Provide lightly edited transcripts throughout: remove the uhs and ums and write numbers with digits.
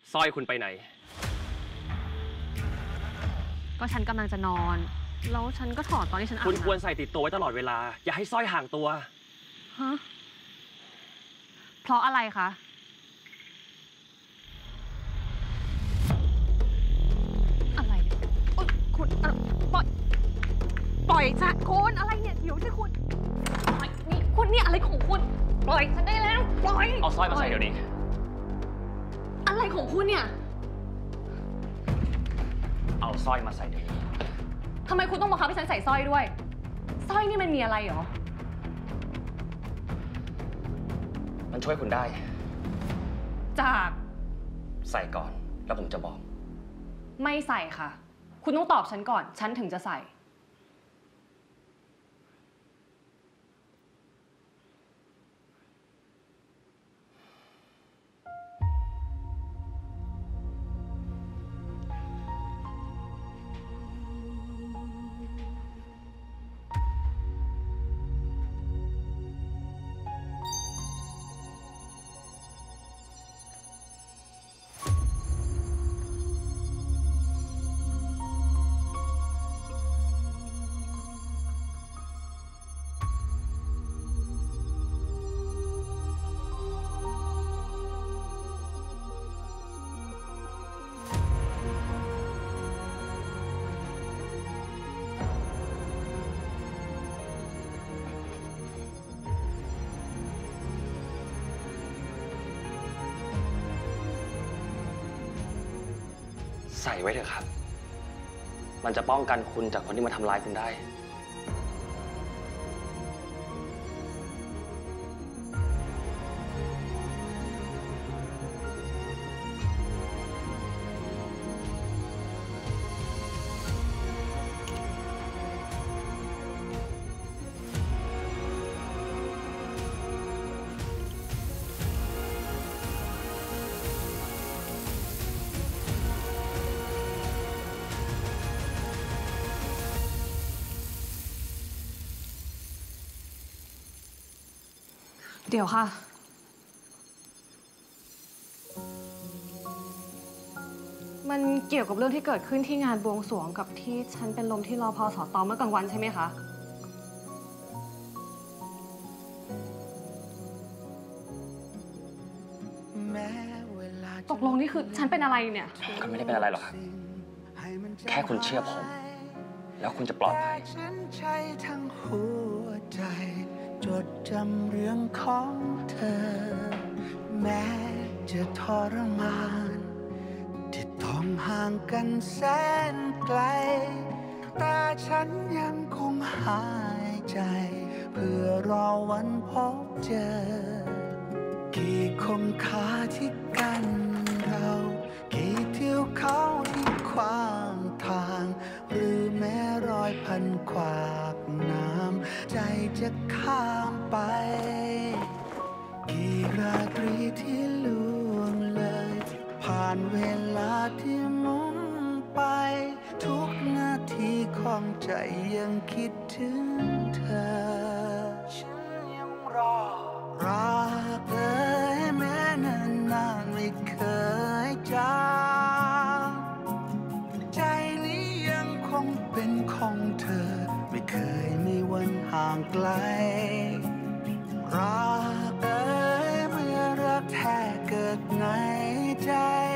สร้อยคุณไปไหนก็ฉันกำลังจะนอนแล้วฉันก็ถอดตอนที่ฉันอาบน้ำคุณควรใส่ติดตัวไว้ตลอดเวลาอย่าให้สร้อยห่างตัวฮะเพราะอะไรคะอะไรคุณปล่อยฉันคุณอะไรเนี่ยเดี๋ยวสิคุณนี่คุณเนี่ยอะไรของคุณปล่อยฉันได้แล้วปล่อยเอาสร้อยมาใส่เดี๋ยวนี้อะไรของคุณเนี่ยเอาสร้อยมาใส่เดี๋ยวนี้ทำไมคุณต้องบังคับให้ฉันใส่สร้อยด้วยสร้อยนี่มันมีอะไรหรอมันช่วยคุณได้จากใส่ก่อนแล้วผมจะบอกไม่ใส่ค่ะคุณต้องตอบฉันก่อนฉันถึงจะใส่ใส่ไว้เถอะครับมันจะป้องกันคุณจากคนที่มาทำร้ายคุณได้เดี๋ยวค่ะมันเกี่ยวกับเรื่องที่เกิดขึ้นที่งานบวงสรวงกับที่ฉันเป็นลมที่รพสต.เมื่อกลางวันใช่ไหมคะตกลงนี่คือฉันเป็นอะไรเนี่ยก็ไม่ได้เป็นอะไรหรอกครับแค่คุณเชื่อผมแล้วคุณจะปลอดภัยจดจำเรื่องของเธอแม้จะทรมานที่ต้องห่างกันแสนไกลแต่ฉันยังคงหายใจเพื่อรอวันพบเจอกี่คมขาที่กันเรากี่เที่ยวเขาที่ขวางทางหรือแม้รอยพันขวากน้ำใจจะข้ามไปกี่ราตรีที่ล่วงเลยผ่านเวลาที่มุ่งไปทุกนาทีของใจยังคิดถึงเธอฉันยังรอรักเอ่ยแม้นานๆไม่เคยจางใจนี้ยังคงเป็นของเธอไม่เคยมีวันห่างไกลรักเอ่ยเมื่อรักแท้เกิดในใจ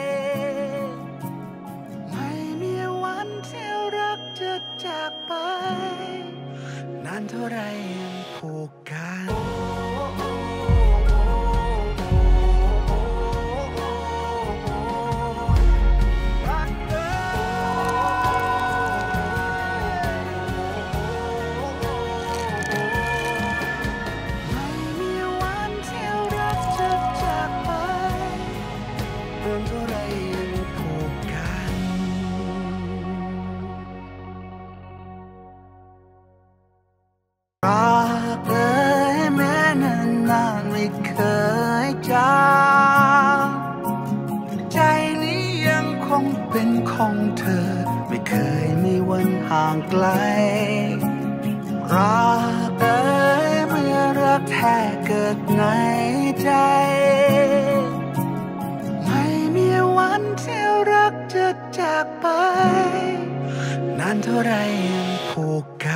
ไม่มีวันที่รักจะจากไปนานเท่าไรยังผูกกันเคยจางใจนี้ยังคงเป็นของเธอไม่เคยมีวันห่างไกลรักเอ่ยเมื่อรักแท้เกิดในใจไม่มีวันจะจากไปนานเท่าไรยังผูกกัน